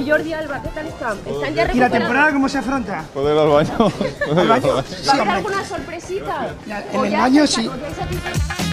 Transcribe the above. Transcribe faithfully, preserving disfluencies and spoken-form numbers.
Y Jordi Alba, ¿qué tal están? ¿Están ya ¿Y recuperados? la temporada cómo se afronta? ¿Puedo ir al baño? ¿Al baño? ¿Va Sí, a haber hombre. alguna sorpresita? Ya, ¿O en el ya baño estáis- sí. o ya estáis-